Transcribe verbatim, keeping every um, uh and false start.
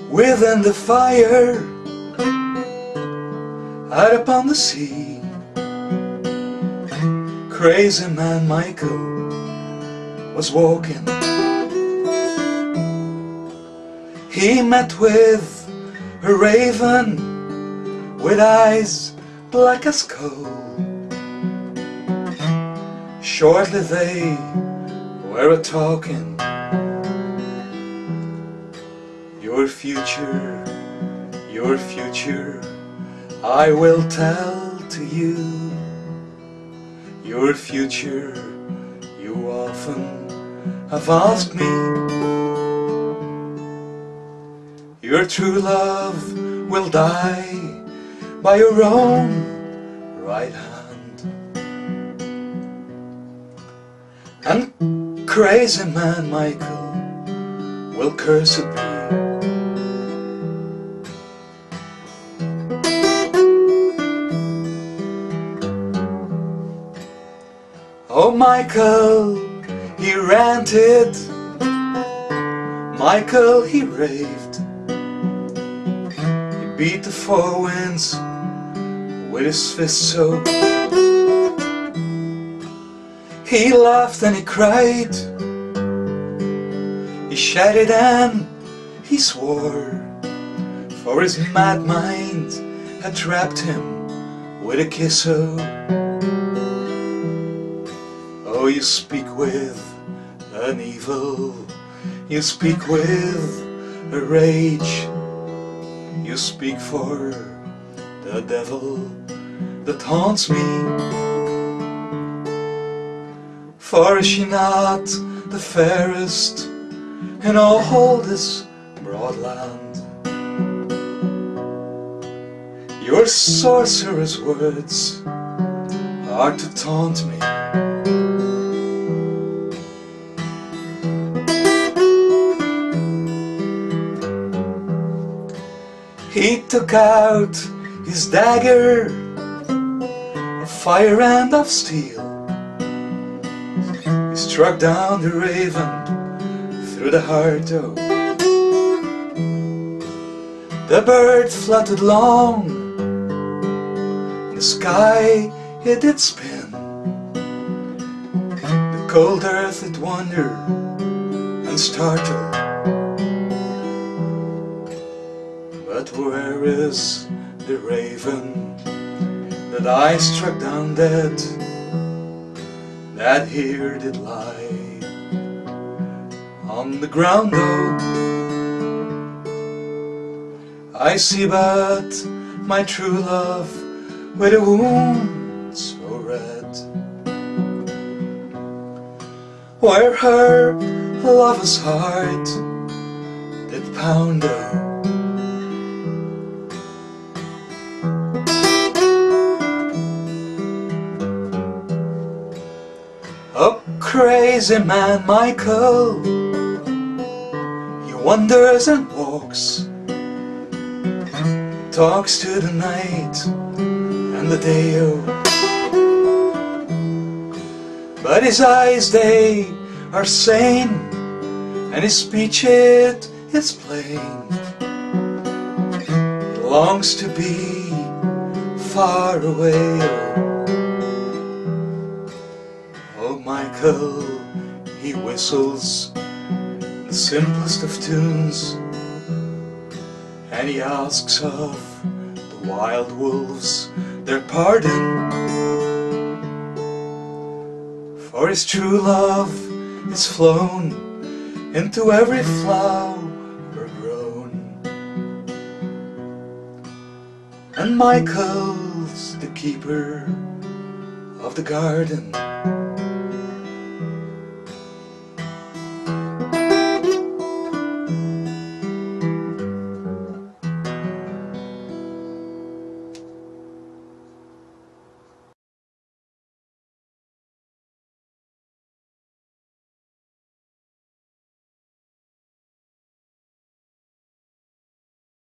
within the fire, out upon the sea. Crazy man Michael was walking. He met with a raven with eyes black as coal. Shortly they were a-talking. Your future, your future, I will tell to you. Your future, you often have asked me. Your true love will die by your own right hand. And crazy man Michael will curse at me. Oh, Michael, he ranted. Michael, he raved. He beat the four winds with his fist so. He laughed and he cried. He shouted and he swore, for his mad mind had trapped him with a kiss so. Oh, you speak with an evil, you speak with a rage, you speak for the devil that haunts me. For is she not the fairest in all this broad land? Your sorcerous words are to taunt me. He took out his dagger of fire and of steel. He struck down the raven through the heart, oh. The bird fluttered long, in the sky it did spin. The cold earth it wondered and startled. But where is the raven that I struck down dead, that here did lie on the ground, oh? I see but my true love with a wound so red, where her lover's heart did pound, oh. Oh, crazy man Michael, he wanders and walks, talks to the night and the day, oh. But his eyes, they are sane, and his speech, it is plain. He longs to be far away, oh. Michael, he whistles the simplest of tunes, and he asks of the wild wolves their pardon. For his true love is flown into every flower grown, and Michael's the keeper of the garden.